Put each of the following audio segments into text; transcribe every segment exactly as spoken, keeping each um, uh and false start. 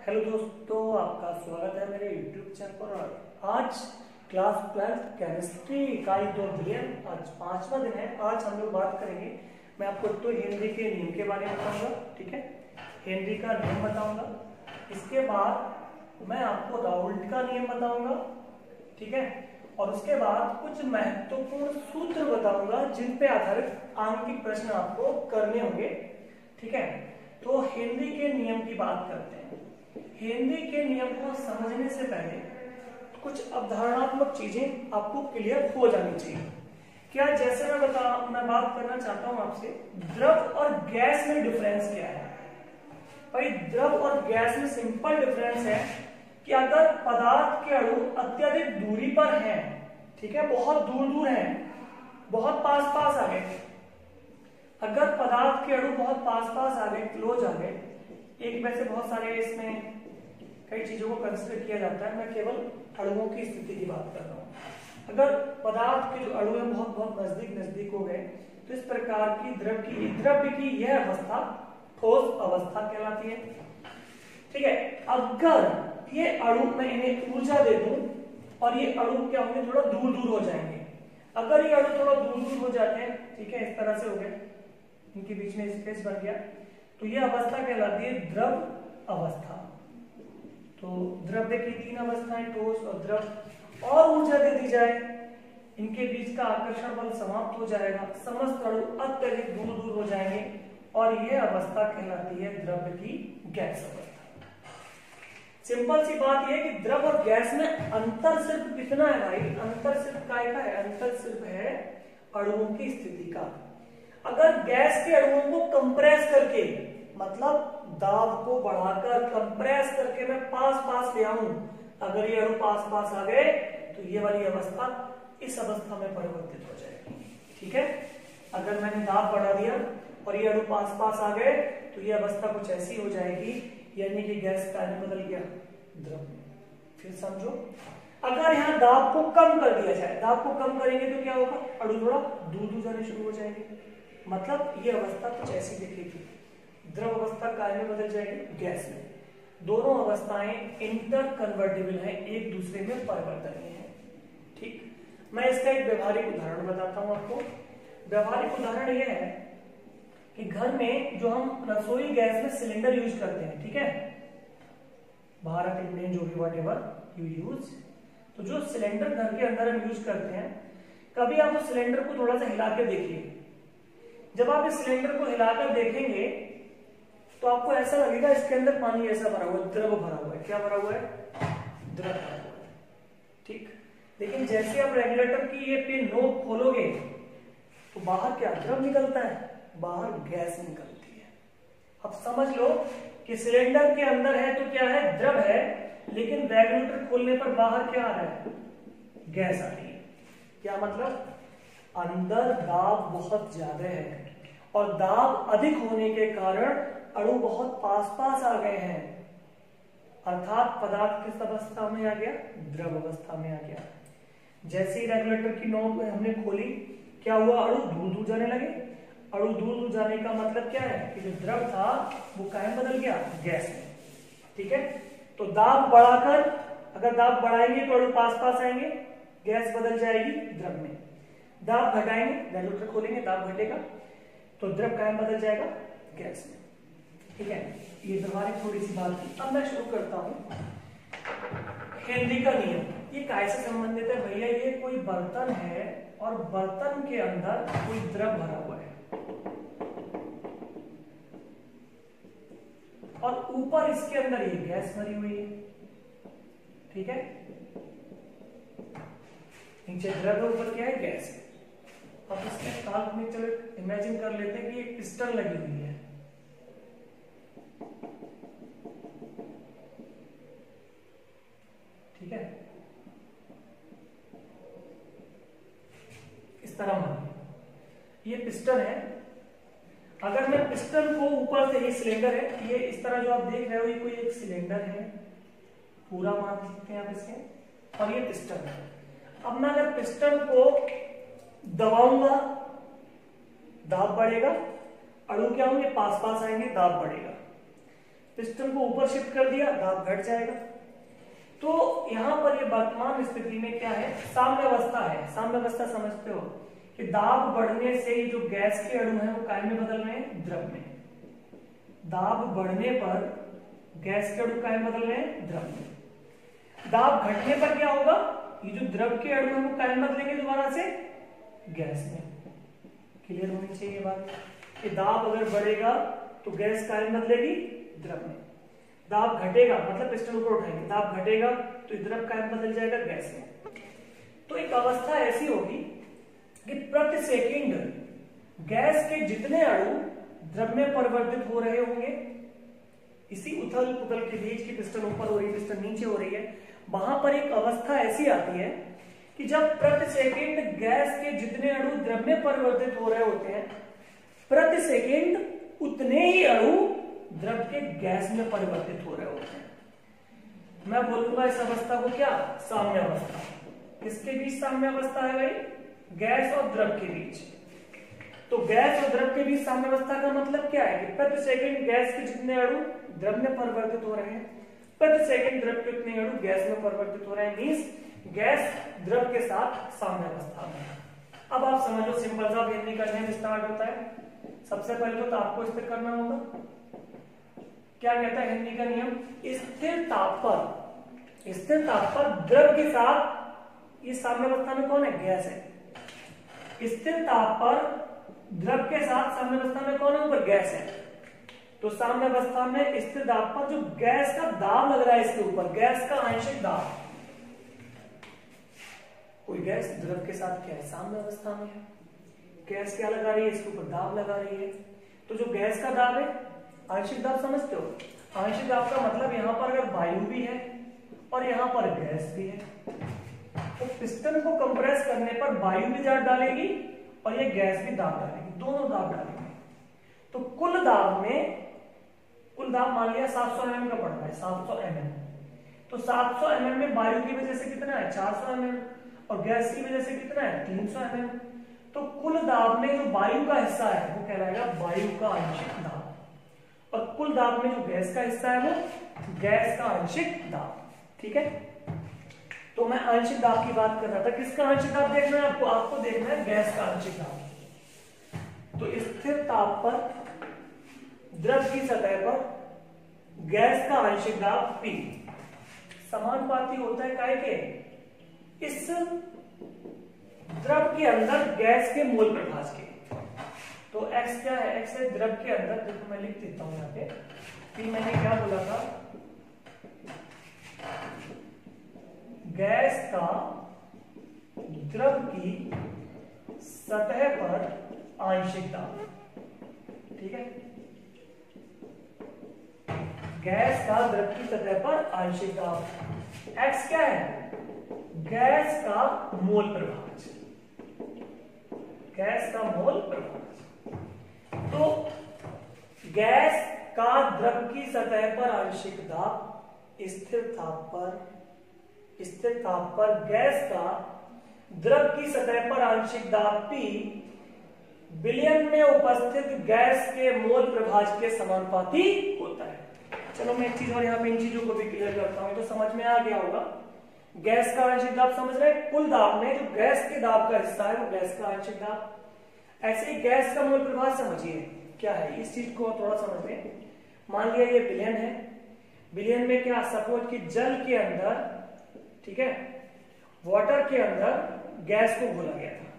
Hello दोस्तों, आपका स्वागत है मेरे यूट्यूब चैनल पर। आज क्लास ट्वेल्थ केमिस्ट्री इकाई दो विलियन आज पांचवा दिन है। आज हम लोग बात करेंगे, मैं आपको तो हेनरी के नियम के बारे में बताऊंगा, ठीक है। हेनरी का नियम बताऊंगा, इसके बाद मैं आपको राउल्ट का नियम बताऊंगा, ठीक है। और उसके बाद कुछ महत्वपूर्ण सूत्र बताऊंगा जिन पे आधारित आंकिक प्रश्न आपको करने होंगे, ठीक है। तो हेनरी के नियम की बात करते हैं। हेनरी के नियम को समझने से पहले कुछ अवधारणात्मक चीजें आपको क्लियर हो जानी चाहिए। क्या, जैसे मैं बता मैं बात करना चाहता हूं आपसे, द्रव और गैस में डिफरेंस क्या है। भाई, द्रव और गैस में सिंपल डिफरेंस है कि अगर पदार्थ के अणु अत्यधिक दूरी पर हैं, ठीक है, बहुत दूर दूर हैं, बहुत पास पास आ गए, अगर पदार्थ के अणु बहुत पास पास आ गए, क्लोज आ गए, एक में से बहुत सारे इसमें कई चीजों को कंसिडर किया जाता है, मैं केवल अणुओं की स्थिति की बात कर रहा हूं। अगर पदार्थ के जो अणु हैं बहुत बहुत नजदीक नजदीक हो गए, तो इस प्रकार की द्रव की द्रव्य की यह अवस्था ठोस अवस्था कहलाती है, ठीक है। अगर ये अणु मैं इन्हें ऊर्जा दे दूं और ये अणु क्या होंगे, थोड़ा दूर दूर हो जाएंगे। अगर ये अणु थोड़ा दूर दूर हो जाते हैं, ठीक है, इस तरह से हो गए, इनके बीच में स्पेस बन गया, तो यह अवस्था कहलाती है द्रव अवस्था। तो द्रव्य की तीन अवस्थाएं, ठोस और द्रव, और ऊर्जा दे दी जाए, इनके बीच का आकर्षण बल समाप्त हो जाएगा, समस्त अणु अत्यधिक दूर दूर हो जाएंगे, और यह अवस्था कहलाती है द्रव्य की गैस अवस्था। सिंपल सी बात यह है कि द्रव और गैस में अंतर सिर्फ कितना है भाई, अंतर सिर्फ काय का है, अंतर सिर्फ है अणुओं की स्थिति का। अगर गैस के अणुओं को कंप्रेस करके, मतलब दाब को बढ़ाकर कंप्रेस करके मैं पास पास ले आऊं, अगर ये अणु पास पास आ गए तो ये वाली अवस्था इस अवस्था में परिवर्तित हो जाएगी, ठीक है। अगर मैंने दाब बढ़ा दिया और ये अणु पास पास आ गए तो ये अवस्था कुछ ऐसी हो जाएगी, यानी कि गैस का अणु बदल गया द्रव में। फिर समझो, अगर यहाँ दाब को कम कर दिया जाए, दाब को कम करेंगे तो क्या होगा, अणु थोड़ा दूर दूर जाने शुरू हो जाएंगे, मतलब ये अवस्था कुछ ऐसी दिखेगी, द्रव अवस्था काय में बदल जाएगी, गैस में। दोनों अवस्थाएं इंटर कन्वर्टिबल हैं, एक दूसरे में परिवर्तनीय हैं, ठीक। मैं इसका एक व्यवहारिक उदाहरण बताता हूं आपको। व्यवहारिक उदाहरण यह है कि घर में जो हम रसोई गैस में सिलेंडर यूज करते हैं, ठीक है, भारत इंडियन जो भी व्हाटएवर यू यूज, तो जो सिलेंडर घर के अंदर हम यूज करते हैं, कभी आप उस सिलेंडर को थोड़ा सा हिला के देखिए। जब आप इस सिलेंडर को हिलाकर देखेंगे तो आपको ऐसा लगेगा इसके अंदर पानी ऐसा भरा हुआ है, द्रव भरा हुआ है। क्या भरा हुआ है, द्रव भरा हुआ है, ठीक। लेकिन जैसे आप रेगुलेटर की ये पिन नोब खोलोगे तो बाहर क्या द्रव निकलता है, बाहर गैस निकलती है। अब समझ लो कि सिलेंडर के अंदर है तो क्या है, द्रव है, लेकिन रेगुलेटर खोलने पर बाहर क्या आ रहा है, गैस आ रही है। क्या मतलब, अंदर दाब बहुत ज्यादा है और दाब अधिक होने के कारण अणु बहुत पास पास आ गए हैं, अर्थात पदार्थ किस अवस्था में आ गया, द्रव अवस्था में आ गया। जैसे ही रेगुलेटर की नोब हमने खोली, क्या हुआ, अणु दूर दूर जाने लगे। अणु दूर दूर जाने का मतलब क्या है कि जो द्रव था वो काहे बदल गया, गैस में, ठीक है। तो दाब बढ़ाकर, अगर दाब बढ़ाएंगे तो अणु पास पास आएंगे, गैस बदल जाएगी द्रव में। दाब घटाएंगे, रेगुलेटर खोलेंगे, दाब घटेगा तो द्रव काहे बदल जाएगा, गैस में, ठीक है। ये व्यवहारिक थोड़ी सी बात थी। अब मैं शुरू करता हूं हेनरी का नियम। ये कैसे संबंधित है भैया, ये कोई बर्तन है और बर्तन के अंदर कोई द्रव भरा हुआ है और ऊपर इसके अंदर ये गैस भरी हुई है, ठीक है। नीचे द्रव है, ऊपर क्या है, गैस है। अब इसके साथ में चलो इमेजिन कर लेते हैं कि एक पिस्टन लगी हुई है, ठीक है, इस तरह मान ये पिस्टन है। अगर मैं पिस्टन को ऊपर से, ये सिलेंडर है, ये इस तरह जो आप देख रहे हो, ये कोई एक सिलेंडर है, पूरा मान सकते हैं आप इसके, और ये पिस्टन है। अब मैं अगर पिस्टन को दबाऊंगा, दाब बढ़ेगा, अणु क्या होंगे, पास पास आएंगे, दाब बढ़ेगा। पिस्टन को ऊपर शिफ्ट कर दिया, दाब घट जाएगा। तो यहां पर ये वर्तमान स्थिति में क्या है, साम्यावस्था है। साम्यावस्था समझते हो कि दाब बढ़ने से ये जो गैस के अणु है वो काय में बदल रहे हैं, द्रव में। दाब बढ़ने पर गैस के अणु काय में बदल रहे हैं, द्रव में। दाब घटने पर क्या होगा, ये जो द्रव के अणु है वो काय में बदलेंगे दोबारा से गैस में। क्लियर होनी चाहिए ये बात कि दाब अगर बढ़ेगा तो गैस काय में बदलेगी, द्रव में। दाब घटेगा मतलब पिस्टन ऊपर उठाएंगे, दाब घटेगा तो द्रव काय में बदल जाएगा, गैस में। तो एक अवस्था ऐसी होगी कि प्रति सेकंड गैस के जितने अणु द्रव में परिवर्तित हो रहे होंगे, इसी उथल पुथल के बीच की पिस्टन ऊपर हो रही है, पिस्टन नीचे हो रही है, वहां पर एक अवस्था ऐसी आती है कि जब प्रति सेकंड गैस के जितने अणु द्रव में परिवर्तित हो रहे होते हैं, प्रति सेकंड उतने ही अणु द्रव के गैस में परिवर्तित हो रहे होते हैं। मैं बोलूंगा इस अवस्था को क्या, साम्यावस्था। किसके बीच साम्यावस्था है भाई, गैस और द्रव के बीच। तो गैस और द्रव के बीच साम्यावस्था का मतलब क्या है कि प्रति सेकंड गैस के जितने अणु द्रव में परिवर्तित हो रहे हैं, प्रति सेकंड द्रव के उतने अणु गैस में परिवर्तित हो रहे हैं, मींस गैस द्रव के साथ साम्यावस्था में। अब आप समझो, सिंपल सा भेदनी का नियम स्टार्ट होता है। सबसे पहले तो आपको स्थिर करना होगा। क्या कहता है हेनरी का नियम, स्थिर ताप पर, स्थिर ताप पर द्रव के साथ, ये साम्यावस्था में कौन है, गैस है। स्थिर ताप पर द्रव के साथ साम्यावस्था में कौन है, ऊपर गैस है। तो साम्यावस्था में स्थिर दाब पर जो गैस का दाब लग रहा है इसके ऊपर, गैस का आंशिक दाब, कोई गैस द्रव के साथ क्या है, साम्यावस्था में है। गैस क्या लगा रही है, इसके ऊपर दाब लगा रही है। तो जो गैस का दाब है, आंशिक दाब समझते हो, आंशिक दाब का मतलब यहां पर अगर वायु भी है और यहां पर गैस भी है, तो पिस्टन को कंप्रेस करने पर वायु भी दाब डालेगी और ये गैस भी दाब डालेगी, दोनों दाब डालेंगे। तो कुल दाब में, कुल दाब मान लिया सात सौ एम एम का पड़ रहा है, सात सौ एम एम। तो सात सौ एम एम में वायु की वजह से कितना है, चार सौ एम एम, और गैस की वजह से कितना है, तीन सौ एम एम। तो कुल दाब में जो वायु का हिस्सा है वो कहलाएगा वायु का आंशिक दाब, और कुल दाब में जो गैस का हिस्सा है वो गैस का आंशिक दाब। ठीक है, तो मैं आंशिक दाब की बात कर रहा था। किसका आंशिक दाब देखना है आपको, आपको देखना है गैस का आंशिक दाब। तो स्थिर ताप पर द्रव की सतह पर गैस का आंशिक दाब P समानुपाती होता है काय के, इस द्रव के अंदर गैस के मोल प्रभाज के। तो x क्या है, x है द्रव के अंदर, देखो मैं लिख देता हूं यहाँ पे, P मैंने क्या बोला था, गैस का द्रव की सतह पर आंशिक दाब। ठीक है, गैस का द्रव की सतह पर आंशिक दाब। x क्या है, गैस का मोल प्रभाज, गैस का मोल प्रभाज। तो गैस का द्रव की सतह पर आंशिक दाब, स्थिर ताप पर, स्थिर ताप पर गैस का द्रव की सतह पर आंशिक दाब P विलयन में उपस्थित गैस के मोल प्रभाज के समानुपाती होता है। चलो मैं एक चीज और यहाँ पे इन चीजों को भी क्लियर करता हूं, तो समझ में आ गया होगा। गैस का आंशिक दाब समझ रहे हैं, कुल दाब में जो गैस के दाब का हिस्सा है वो गैस का आंशिक दाब। ऐसे ही गैस का मोल प्रभाज समझिए क्या है, इस चीज को थोड़ा समझ लें। मान लिया ये विलयन है, विलयन में क्या, सपोज कि जल के अंदर, ठीक है, वाटर के अंदर गैस को घोला गया था।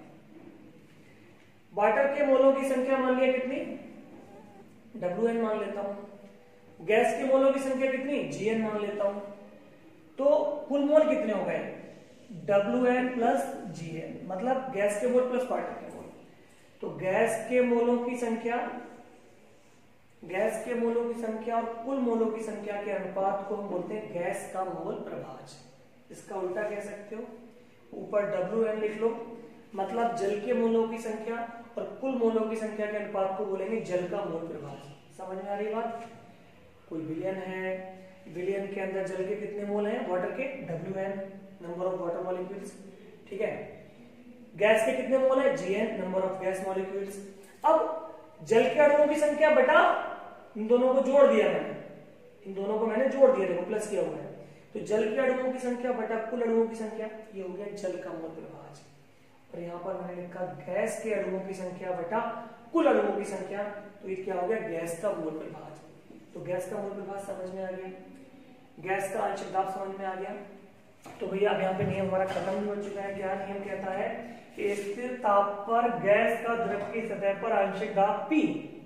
वाटर के मोलों की संख्या मान लिया कितनी, डब्ल्यू एन मान लेता हूं। गैस के मोलों की संख्या कितनी, जी एन मान लेता हूं। तो कुल मोल कितने हो गए, W N plus G N, मतलब गैस के मोल प्लस वाटर के मोल। तो गैस के मोलों की संख्या, गैस के मोलों की संख्या और कुल मोलों की संख्या के अनुपात को हम बोलते हैं गैस का मोल प्रभाज। इसका उल्टा कह सकते हो, ऊपर डब्ल्यू एन लिख लो, मतलब जल के मोलों की संख्या और कुल मोलों की संख्या के अनुपात को बोलेंगे जल का मोल प्रभाज। समझ में आ रही बात। कोई विलयन है, विलयन के अंदर जल के कितने मोल हैं, वाटर के, W N number of water molecules. ठीक है, गैस के कितने मोल है, G N number of gas molecules. अब जल के अणुओं की संख्या बटा इन दोनों को जोड़ दिया मैंने, इन दोनों को मैंने जोड़ दिया, देखो प्लस किया हुआ है। तो जल के अणुओं की संख्या बटा कुल अणुओं की संख्या, ये हो गया जल का मोल प्रभाज। और यहाँ पर मैंने लिखा गैस के अणुओं की संख्या बटा कुल अणुओं की संख्या, तो ये क्या हो गया गैस का मोल प्रभाज। तो गैस का मोल प्रभाज समझ में आ गया, गैस का आंशिक दाब समझ में आ गया। तो भैया अब यहाँ पे नियम हमारा खत्म भी हो चुका है। क्या नियम कहता है कि स्थिर ताप पर गैस का द्रव की सतह पर आंशिक दाब P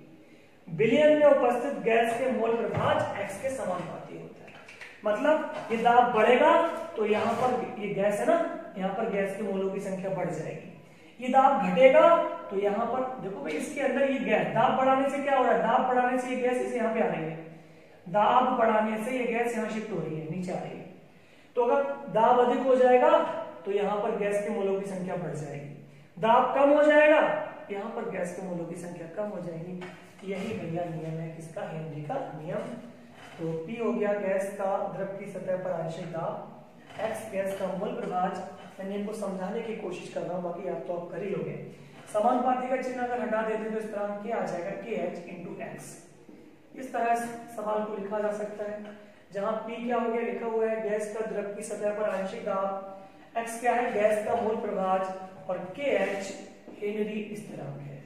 विलयन में उपस्थित गैस के मोल प्रभाज x के समानुपाती होता है। मतलब ये दाब बढ़ेगा तो यहाँ पर ये गैस है ना, यहाँ पर गैस के मोलों की संख्या बढ़ जाएगी। ये दाब घटेगा तो यहाँ पर देखो भाई इसके अंदर ये गैस, दाब बढ़ाने से क्या हो रहा है, दाब बढ़ाने से ये गैस इसे यहाँ पे आ रही है, दाब बढ़ाने से ये गैस यहाँ शिफ्ट हो रही है, नीचे आ रही है। तो अगर दाब अधिक हो जाएगा तो यहाँ पर गैस के मोलों की संख्या बढ़ जाएगी, दाब कम हो जाएगा यहाँ पर गैस के मोलों की संख्या कम हो जाएगी। यही भैया नियम है किसका, हेनरी का नियम। तो P हो गया गैस का द्रव की सतह पर आंशिक दाब, X गैस का मोल प्रभाज। मैंने इनको समझाने की कोशिश कर रहा हूँ, बाकी आप तो आप कर ही लोगे। समानुपाती का चिन्ह अगर हटा देते तो इस तरह क्या आ जाएगा, के एच इंटू एक्स। इस तरह सवाल को लिखा जा सकता है, जहां P क्या हो गया, लिखा हुआ है गैस का द्रव की सतह पर आंशिक दाब, X क्या है गैस का मोल प्रभाज, और के एच हेनरी स्थिरांक है,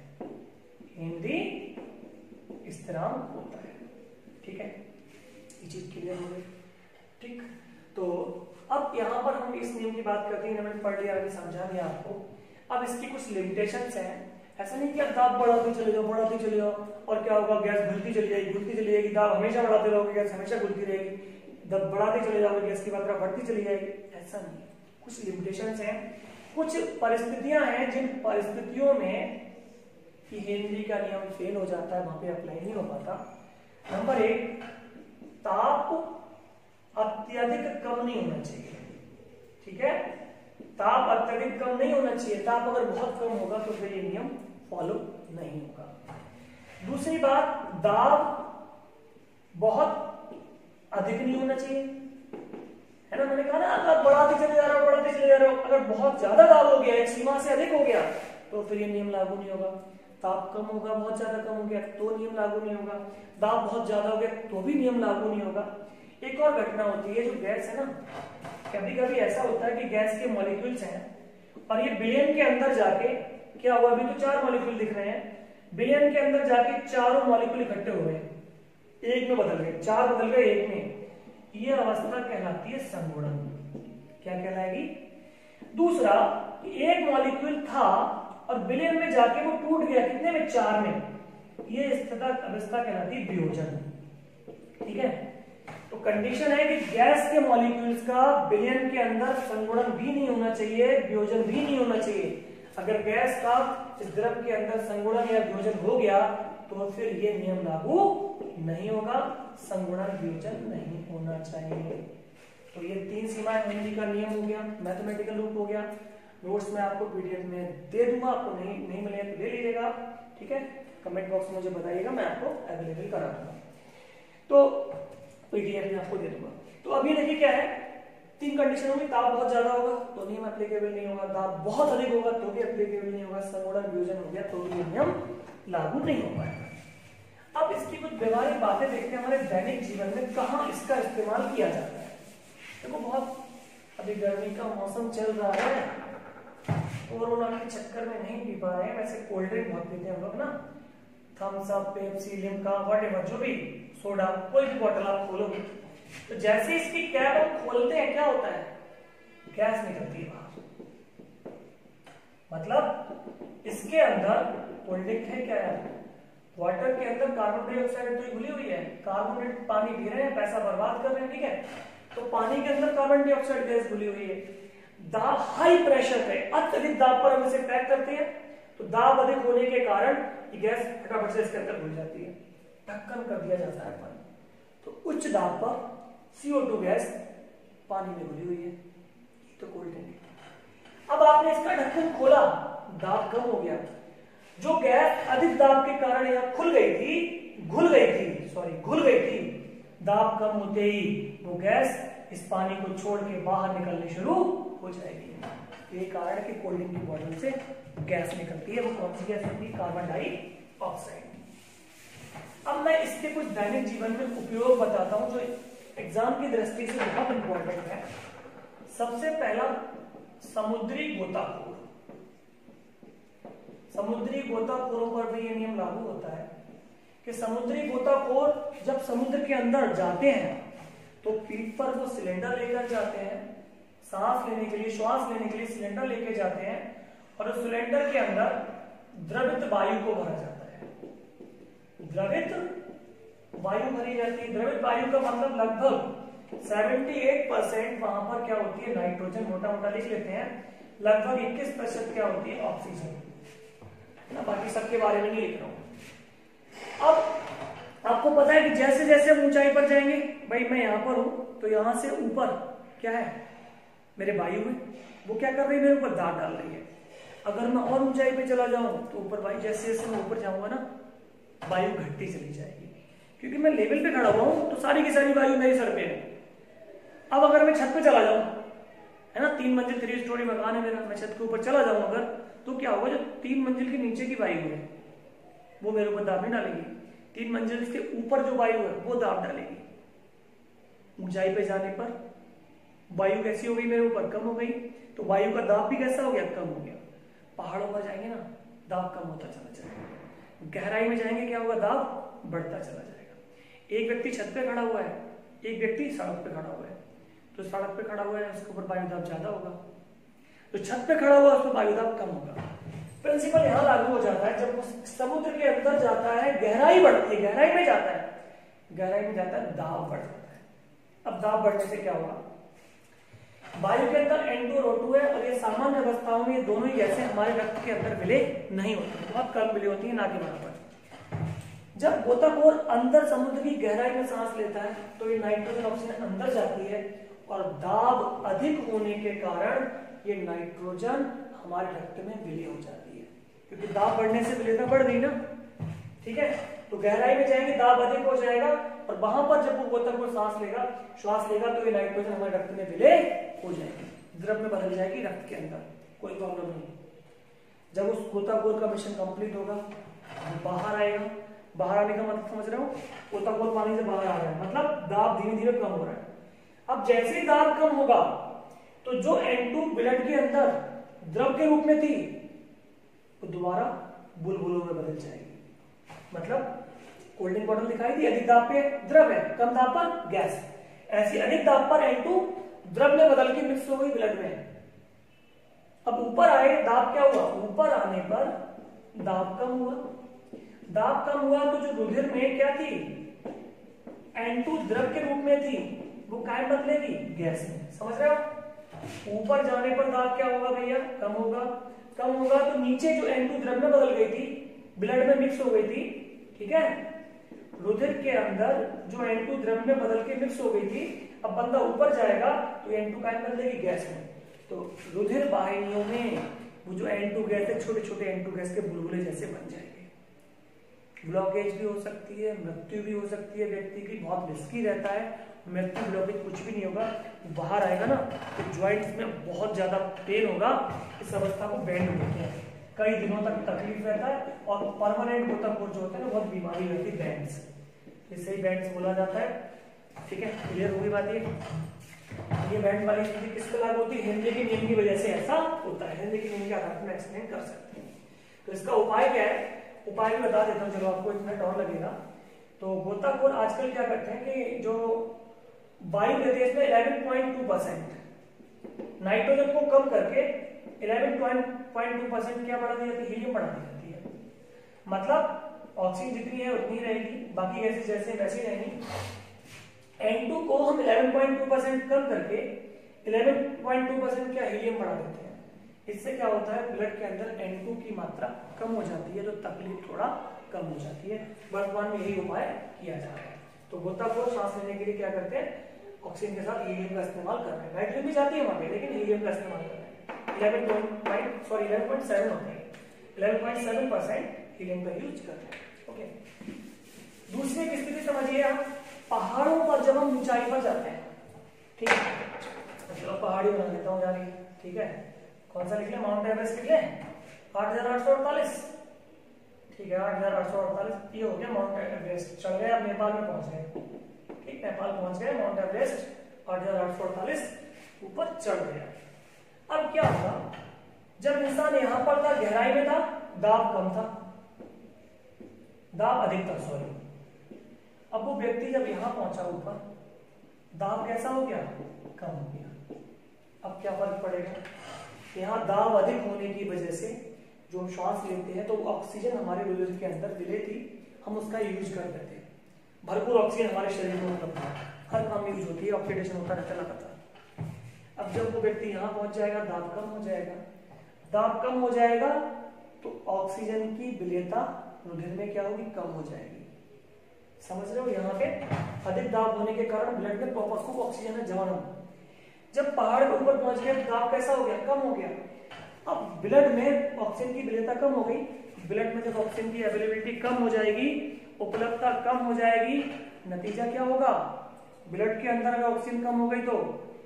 हेनरी स्थिरांक होता है। ठीक है, ये चीज क्लियर हो गई। ठीक, तो अब यहाँ पर हम इस नियम की बात करते हैं, मैंने पढ़ लिया, अभी समझा दिया आपको। अब इसकी कुछ लिमिटेशंस हैं, ऐसा नहीं कि आप दाब बढ़ाते चले जाओ बढ़ाते चले जाओ और क्या होगा, गैस घुलती चली जाएगी घुलती चली जाएगी, दाब हमेशा बढ़ाते रहोगे गैस हमेशा घुलती रहेगी, दाब बढ़ाते चले जाओगे गैस की मात्रा बढ़ती चली जाएगी, ऐसा नहीं। कुछ लिमिटेशंस हैं, कुछ परिस्थितियां हैं जिन परिस्थितियों में कि हेनरी का नियम फेल हो जाता है, वहां पे अप्लाई नहीं हो पाता। नंबर एक, ताप अत्यधिक कम नहीं होना चाहिए। ठीक है, ताप अत्यधिक कम नहीं होना चाहिए, ताप अगर बहुत कम होगा तो फिर ये नियम फॉलो नहीं होगा। दूसरी बात, दाब बहुत अधिक नहीं होना चाहिए, है ना, मैंने कहा ना अगर बढ़ाते चले जा रहे हो बढ़ाते चले जा रहे हो, अगर बहुत ज्यादा दाब हो गया, एक सीमा से अधिक हो गया तो फिर ये नियम लागू नहीं होगा। ताप कम होगा, बहुत ज्यादा कम हो गया तो नियम लागू नहीं होगा, दाब बहुत ज्यादा हो गया तो भी नियम लागू नहीं होगा। एक और घटना होती है, जो गैस है ना, कभी कभी ऐसा होता है कि गैस के मॉलिक्यूल्स हैं और ये बिलियन के अंदर जाके क्या हुआ, अभी तो चार मॉलिक्यूल दिख रहे हैं, बिलियन के अंदर जाके चारों मॉलिक्यूल इकट्ठे हो गए, एक में बदल गए, चार बदल गए एक में, ये अवस्था कहलाती है संगुणन। क्या कहलाएगी? दूसरा, एक मॉलिक्यूल था और बिलियन में जाके वो टूट गया, कितने में, चार में, ये अवस्था कहलाती है वियोजन। ठीक है, तो कंडीशन है कि गैस के मॉलिक्यूल्स का बिलियन के अंदर संगुणन भी नहीं होना चाहिए, वियोजन भी नहीं होना चाहिए। अगर गैस का इस द्रव के अंदर संगुणन या वियोजन हो गया तो फिर ये नियम लागू नहीं होगा, संगुणन वियोजन नहीं होना चाहिए। तो ये तीन सीमाएं हेनरी का नियम हो गया, मैथमेटिकल रूप हो गया। नोट्स में आपको पीडीएफ में दे दूंगा, आपको नहीं नहीं मिले तो ले लीजिएगा। ठीक है, कमेंट बॉक्स में मुझे बताइएगा, मैं आपको अवेलेबल करा दूंगा, तो पीडीएफ में आपको दे दूंगा। तो अभी देखिए क्या है, तीन कंडीशन होगी, ताप बहुत ज्यादा होगा तो नियम एप्लीकेबल नहीं होगा, ताप बहुत अधिक होगा तो भी एप्लीकेबल नहीं होगा, संगुणन वियोजन हो गया तो भी नियम लागू नहीं हो पाएगा। अब इसकी कुछ व्यवहारिक बातें देखते हैं, हमारे दैनिक जीवन में कहाँ इसका इस्तेमाल किया जाता है। देखो, बहुत अभी गर्मी का मौसम चल रहा है, कोरोना के चक्कर में नहीं पी पा रहे हैं, वैसे कोल्ड ड्रिंक बहुत पीते हैं हम लोग ना, Thums Up, Pepsi, Limca, whatever, जो भी सोडा, कोई भी बॉटल आप खोलोगे तो जैसे इसकी कैप हम खोलते हैं क्या होता है, गैस निकलती है बाहर। मतलब इसके अंदर कोल्ड ड्रिंक है क्या है, वाटर के अंदर कार्बन डाइऑक्साइड तो घुली हुई है, कार्बोनेटेड पानी पी रहे हैं, पैसा बर्बाद कर रहे हैं। ठीक है, तो पानी के अंदर कार्बन डाइऑक्साइड गैस घुली हुई है, दाब हाई प्रेशर पे, अत्यधिक दाब पर हम इसे पैक करते हैं, तो दाब अधिक होने के कारण ये गैस फटाफट से इसके अंदर घुल जाती है, ढक्कन कर दिया जाता है पानी। तो उच्च दाब पर सी ओ टू गैस पानी में घुली हुई है, तो कोल्ड ड्रिंक। अब आपने इसका ढक्कन खोला, दाब कम हो गया, जो गैस अधिक दाब के कारण यहां खुल गई थी, घुल गई थी, सॉरी घुल गई थी, दाब कम होते ही वो गैस इस पानी को छोड़ के बाहर निकलनी शुरू हो जाएगी। ये कारण कि कोल्ड ड्रिंक की बॉटल से गैस निकलती है, वो कौन सी गैस होती है, कार्बन डाइऑक्साइड। अब मैं इसके कुछ दैनिक जीवन में उपयोग बताता हूं जो एग्जाम की दृष्टि से बहुत इंपॉर्टेंट है। सबसे पहला, समुद्री गोताखोर। समुद्री गोताखोरों पर भी ये नियम लागू होता है कि समुद्री गोताखोर जब समुद्र के अंदर जाते हैं तो पीठ पर वो सिलेंडर लेकर जाते हैं, सांस लेने के लिए, श्वास लेने के लिए सिलेंडर लेके जाते हैं और उस सिलेंडर के अंदर द्रवित वायु को भरा जाता है। द्रवित वायु भरी जाती है। द्रवित वायु का मतलब लगभग अठहत्तर परसेंट वहां पर क्या होती है, नाइट्रोजन, मोटा मोटा लिख लेते हैं। लगभग इक्कीस प्रतिशत क्या होती है, ऑक्सीजन ना, बाकी सबके बारे में नहीं लिख रहा हूं। अब आपको पता है कि जैसे जैसे हम ऊंचाई पर जाएंगे, भाई मैं यहां पर हूं तो यहां से ऊपर क्या है, मेरे वायु है, वो क्या कर रही है, मेरे ऊपर दाब डाल रही है। अगर मैं और ऊंचाई पे चला जाऊं तो ऊपर वायु, जैसे जैसे मैं ऊपर जाऊंगा ना, वायु घटती चली जाएगी, क्योंकि मैं लेवल पे खड़ा हुआ हूं तो सारी की सारी वायु मेरे सर पे है। अब अगर मैं छत पे चला जाऊं, है ना, तीन मंजिल थ्री स्टोरी मकान है मेरा, मैं छत के ऊपर चला जाऊं अगर, तो क्या होगा, जो तीन मंजिल के नीचे की वायु है वो मेरे ऊपर दाब नहीं डालेगी, तीन मंजिल के ऊपर जो वायु है वो दाब डालेगी। ऊंचाई पे जाने पर वायु कैसी हो गई, मेरे ऊपर कम हो गई, तो वायु का दाब भी कैसा हो गया, कम हो गया। पहाड़ों पर जाएंगे ना, दाब कम होता चला जाएगा। गहराई में जाएंगे क्या होगा, दाब बढ़ता चला जाएगा। एक व्यक्ति छत पे खड़ा हुआ है, एक व्यक्ति सड़क पे खड़ा हुआ है, तो सड़क पे खड़ा हुआ है उसके ऊपर वायु दाब ज्यादा होगा, तो छत पे खड़ा हुआ है उस पर वायु दाब कम होगा। प्रिंसिपल यहां लागू हो जाता है जब वो समुद्र के अंदर जाता है, गहराई बढ़ती है, गहराई में जाता है, गहराई में जाता है, दाब बढ़ जाता है। अब दाब बढ़ने से क्या होगा, वायु के अंदर एन टू और ओ टू है और ये सामान्य अवस्थाओं में ये दोनों ही गैसें हमारे रक्त के अंदर मिले नहीं होती, बहुत कम मिली होती है, ना के बराबर। जब गोताखोर अंदर समुद्र की गहराई में सांस लेता है तो ये नाइट्रोजन ऑक्सीजन अंदर जाती है और दाब अधिक होने के कारण ये नाइट्रोजन हमारे रक्त में विलय हो जाती है, क्योंकि दाब बढ़ने से विलेयता बढ़ गई ना, ठीक है। तो गहराई में जाएंगे, दाब अधिक हो जाएगा और वहां पर जब वो गोताखोर सांस लेगा, श्वास लेगा, तो ये नाइट्रोजन हमारे रक्त में विलय हो जाएगी, द्रव में बदल जाएगी रक्त के अंदर, कोई प्रॉब्लम नहीं। जब उस गोताखोर का मिशन कंप्लीट होगा, बाहर आएगा, बाहर आने का मतलब समझ रहे हो, गोताखोर पानी से बाहर आ रहा है, मतलब दाब धीरे धीरे कम हो रहा है। अब जैसे ही दाब कम होगा तो जो एन टू ब्लड के अंदर द्रव के रूप में थी वो दोबारा बुलबुलों में बदल जाएगी। मतलब कोल्ड ड्रिंक बॉटल दिखाई दी, अधिक दाब पे द्रव है, कम दाब पर गैस, ऐसी अधिक दाब पर एन टू द्रव में बदल के मिक्स हो गई ब्लड में। अब ऊपर आए, दाब क्या हुआ, ऊपर आने पर दाब कम हुआ, दाब कम हुआ तो जो रुधिर में क्या थी, एन टू द्रव के रूप में थी, वो काय बदलेगी, गैस में। समझ रहे हो, ऊपर जाने पर दाब क्या होगा भैया, कम होगा, कम होगा तो नीचे जो एन टू द्रव में बदल गई थी, ब्लड में मिक्स हो गई थी, ठीक है, रुधिर के अंदर जो एन टू द्रव में बदल के मिक्स हो गई थी, अब बंदा ऊपर जाएगा तो एन टू काय बदलेगी, गैस में। तो रुधिर वाहिनियों में वो जो एन टू गैस है, छोटे छोटे एन टू गैस के बुलबुले जैसे बन जाएंगे। ब्लॉकेज भी हो सकती है, मृत्यु भी हो सकती है व्यक्ति की, बहुत रिस्की रहता है। मृत्यु ब्लॉकेज कुछ भी नहीं होगा, बाहर आएगा ना तो ज्वाइंट्स में बहुत ज्यादा पेन होगा, इस अवस्था को बैंड बोलते हैं, कई दिनों तक तकलीफ रहता है और परमानेंट गोताखोर जो होता है ना, बहुत बीमारी रहती है, बैंड्स, इससे ही बैंड्स बोला जाता है, ठीक है। क्लियर होगी बात ये ये बैंड वाली स्थिति किस पर लागू होती है, हेनरी के नियम की वजह से ऐसा होता है। हेनरी के नियम के आधार पर मैं एक्सप्लेन कर सकती हूँ। तो इसका उपाय क्या है, उपाय भी बता देता हूँ, चलो आपको एक मिनट और लगेगा। तो गोताखोर आजकल क्या करते हैं कि जो वायु देते हैं इसमें eleven point two percent nitrogen को कम करके इलेवन पॉइंट टू परसेंट क्या बढ़ा दी जाती है, हीलियम बढ़ा दी जाती है। मतलब ऑक्सीजन जितनी है उतनी रहेगी, बाकी गैसेस जैसे वैसी रहेंगी। एन टू को हम इलेवन पॉइंट टू परसेंट कम करके इलेवन पॉइंट टू परसेंट क्या हीलियम बढ़ा देते हैं। इससे क्या होता है, ब्लड के अंदर एन टू की मात्रा कम हो जाती है, तो तकलीफ थोड़ा कम हो जाती है। वर्तमान में यही उपाय किया जा रहा है। तो गोताखोर सांस लेने के लिए क्या करते हैं, ऑक्सीजन के साथ हीलियम का इस्तेमाल कर रहे हैं। नाइट्रोजन भी जाती है वहां पे, लेकिन हीलियम का इस्तेमाल कर रहे हैं। Eleven point sorry eleven point seven होते हैं, eleven point seven percent helium का यूज कर रहे हैं। ओके, दूसरी एक स्थिति समझिए आप, पहाड़ों पर जब हम ऊंचाई पर जाते हैं, ठीक है, चलो पहाड़ी बना देता हूँ यार, ठीक है, कौन सा लिख ले, माउंट एवरेस्ट लिख ले, आठ हजार आठ सौ अड़तालीस, ठीक है, आठ हजार आठ सौ अड़तालीस ये हो गया माउंट एवरेस्ट, चढ़ गए, अब नेपाल में पहुंच गए। ठीक, नेपाल पहुंच गए, माउंट एवरेस्ट आठ हजार आठ सौ अड़तालीस ऊपर चढ़ गया। अब क्या होगा, जब इंसान यहां पर था, गहराई में था, दाब कम था, दाब अधिक था सॉरी। अब वो व्यक्ति जब यहां पहुंचा ऊपर, दाब कैसा हो गया, कम हो गया। अब क्या फर्क पड़ेगा, यहाँ दाब अधिक होने की वजह से जो हम श्वास लेते हैं तो ऑक्सीजन हमारे शरीर के अंदर मिले थी, हम उसका यूज करते थे, भरपूर ऑक्सीजन हमारे शरीर में उपलब्ध है, हर काम में यूज होती है, ऑक्सीडेशन होता रहता है लगातार। अब जब वो व्यक्ति यहाँ पहुंच जाएगा, दाब कम हो जाएगा, दाब कम हो जाएगा तो ऑक्सीजन की विलेयता रुधिर में क्या होगी, कम हो जाएगी। समझ रहे हो, यहाँ पे अधिक दाब होने के कारण ब्लड में प्रॉपर खूब ऑक्सीजन है जमा ना हो। जब पहाड़ के ऊपर पहुंच गए, दाब कैसा हो गया, कम हो गया। अब ब्लड में ऑक्सीजन की विलेयता कम हो गई, ब्लड में जब ऑक्सीजन की अवेलेबिलिटी कम हो जाएगी, उपलब्धता कम हो जाएगी, नतीजा क्या होगा, ब्लड के अंदर अगर ऑक्सीजन कम हो गई तो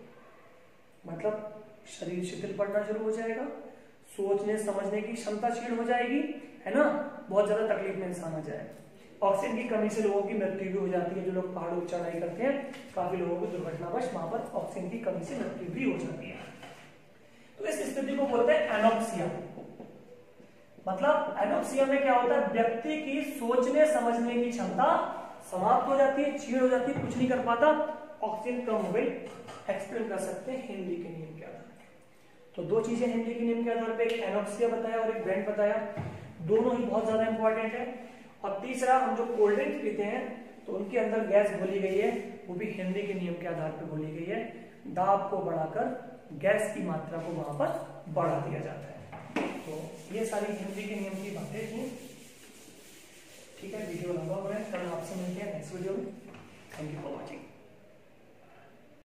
मतलब शरीर शिथिल पड़ना शुरू हो जाएगा, सोचने समझने की क्षमता क्षीण हो जाएगी, है ना, बहुत ज्यादा तकलीफ में इंसान आ जाएगा। ऑक्सीजन की कमी से लोगों की मृत्यु भी हो जाती है, जो लोग पहाड़ों की चढ़ाई करते हैं, काफी लोगों को दुर्घटनावश वहां पर ऑक्सीजन की कमी से मृत्यु भी हो जाती है। तो इस स्थिति को बोलते हैं एनोक्सिया। मतलब एनोक्सिया में क्या होता है, व्यक्ति की सोचने समझने की क्षमता समाप्त हो जाती है, क्षीण हो जाती है, कुछ नहीं कर पाता, ऑक्सीजन कम हो गई। एक्सप्लेन कर सकते हैं हिंदी के नियम के आधार पर। तो दो चीजें हिंदी के नियम के आधार पर, एक एनोक्सिया बताया और एक ब्रेंड बताया, दोनों ही बहुत ज्यादा इंपॉर्टेंट है। और तीसरा, हम जो कोल्ड ड्रिंक पीते हैं तो उनके अंदर गैस घोली गई है, वो भी हिंदी के नियम के आधार पर घोली गई है, दाब को बढ़ाकर गैस की मात्रा को वहां पर बढ़ा दिया जाता है। तो ये सारी हिंदी के नियम की बातें थी। ठीक है, वीडियो लंबा हो रहा है, कल आपसे मिलते हैं नेक्स्ट वीडियो में। Thank you for watching.